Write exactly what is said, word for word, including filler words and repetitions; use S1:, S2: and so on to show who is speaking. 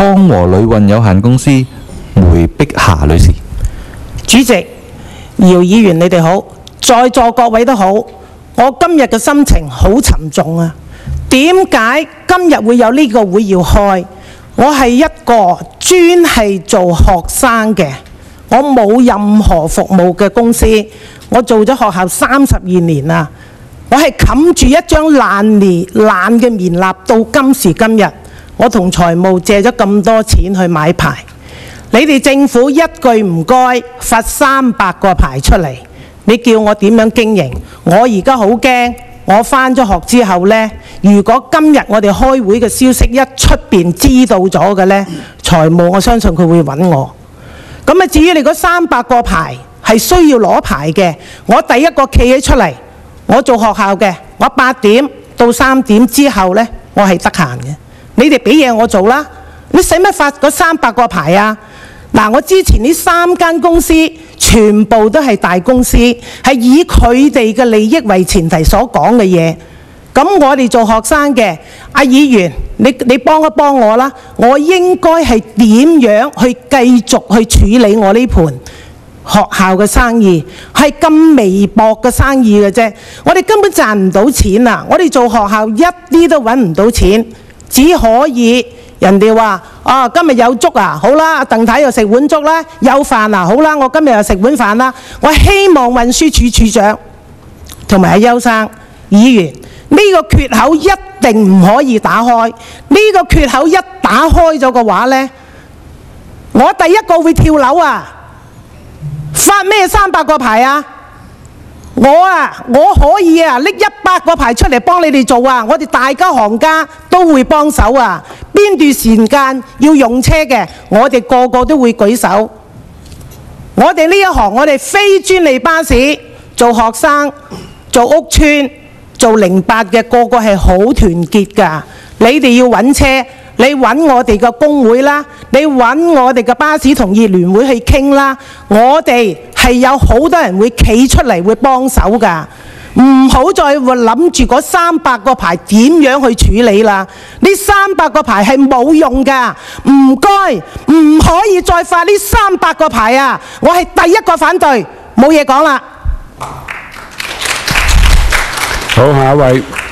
S1: 康和旅運有限公司梅碧霞女士。
S2: 主席，姚議員你哋好，在座各位都好。我今日嘅心情好沉重啊！點解今日會有呢個會要開？我係一個專係做學生嘅，我冇任何服務嘅公司，我做咗學校三十二年啦。我係冚住一張爛面爛嘅棉衲到今時今日，我同財務借咗咁多錢去買牌。你哋政府一句唔該，罰三百個牌出嚟，你叫我點樣經營？我而家好驚。我返咗學之後呢，如果今日我哋開會嘅消息一出邊知道咗嘅呢，財務我相信佢會揾我。咁啊，至於你嗰三百個牌係需要攞牌嘅，我第一個企起出嚟，我做學校嘅，我八點到三點之後呢，我係得閒嘅。你哋俾嘢我做啦，你使乜發嗰三百個牌啊？嗱，我之前呢三間公司全部都係大公司，係以佢哋嘅利益為前提所講嘅嘢。咁我哋做學生嘅，阿議員，你你幫一幫我啦，我應該係點樣去繼續去處理我呢盤學校嘅生意？係咁微薄嘅生意嘅啫，我哋根本賺唔到錢啊！我哋做學校一啲都揾唔到錢，只可以。人哋話：哦，今日有粥啊，好啦，阿鄧太又食碗粥啦；有飯啊，好啦，我今日又食碗飯啦。我希望運輸署署長同埋阿邱生議員，呢個缺口一定唔可以打開。呢個缺口一打開咗嘅話呢，我第一個會跳樓啊！發咩三百個牌啊？我啊，我可以啊，拎一百個牌出嚟幫你哋做啊！我哋大家行家都會幫手啊！邊段時間要用車嘅，我哋個個都會舉手。我哋呢一行，我哋非專利巴士做學生、做屋邨、做零八嘅，個個係好團結㗎。你哋要揾車，你揾我哋嘅工會啦，你揾我哋嘅巴士同業聯會去傾啦。我哋係有好多人會企出嚟會幫手㗎。唔好再諗住嗰三百個牌點樣去處理啦！呢三百個牌係冇用㗎，唔該，唔可以再發呢三百個牌啊！我係第一個反對，冇嘢講啦。
S3: 好，下一位。